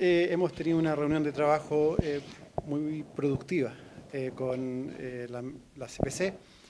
Hemos tenido una reunión de trabajo muy productiva con la CPC.